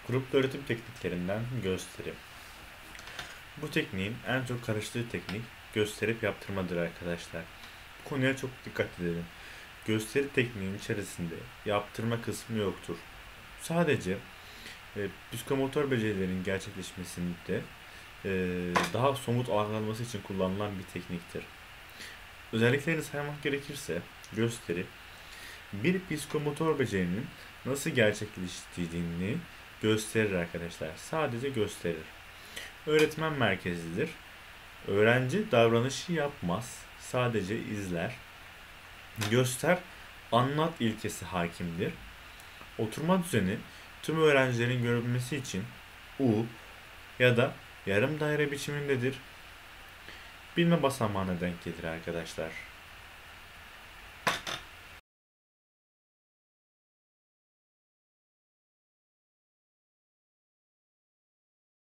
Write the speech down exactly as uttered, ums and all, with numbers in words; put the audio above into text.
Gruplu öğretim tekniklerinden gösterim. Bu tekniğin en çok karıştığı teknik gösterip yaptırmadır arkadaşlar. Bu konuya çok dikkat edelim. Gösteri tekniğinin içerisinde yaptırma kısmı yoktur. Sadece e, psikomotor becerilerin gerçekleşmesinde e, daha somut algılanması için kullanılan bir tekniktir. Özelliklerini saymak gerekirse gösteri bir psikomotor becerinin nasıl gerçekleştiğini gösterir arkadaşlar. Sadece gösterir. Öğretmen merkezlidir. Öğrenci davranışı yapmaz, sadece izler. Göster, anlat ilkesi hakimdir. Oturma düzeni tüm öğrencilerin görülmesi için U ya da yarım daire biçimindedir. Bilme basamağına denk gelir arkadaşlar.